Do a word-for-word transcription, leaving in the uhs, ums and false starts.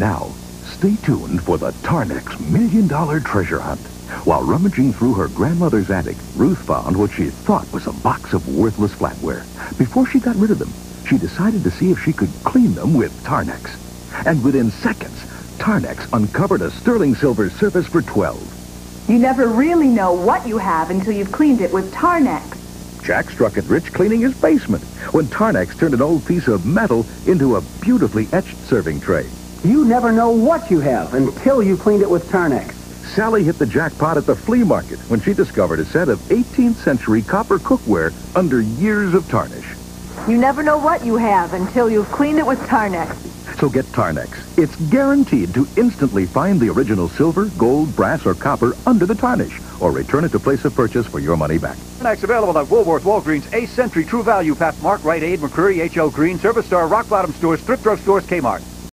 Now, stay tuned for the Tarn-X Million Dollar Treasure Hunt. While rummaging through her grandmother's attic, Ruth found what she thought was a box of worthless flatware. Before she got rid of them, she decided to see if she could clean them with Tarn-X. And within seconds, Tarn-X uncovered a sterling silver surface for twelve. You never really know what you have until you've cleaned it with Tarn-X. Jack struck it rich cleaning his basement when Tarn-X turned an old piece of metal into a beautifully etched serving tray. You never know what you have until you cleaned it with Tarn-X. Sally hit the jackpot at the flea market when she discovered a set of eighteenth century copper cookware under years of tarnish. You never know what you have until you've cleaned it with Tarn-X. So get Tarn-X. It's guaranteed to instantly find the original silver, gold, brass, or copper under the tarnish, or return it to place of purchase for your money back. Tarn-X available at Woolworth, Walgreens, Ace, Century, True Value, Pat Mark, Rite Aid, McCreary, H O Green, Service Star, Rock Bottom Stores, Thrift Drug Stores, Kmart.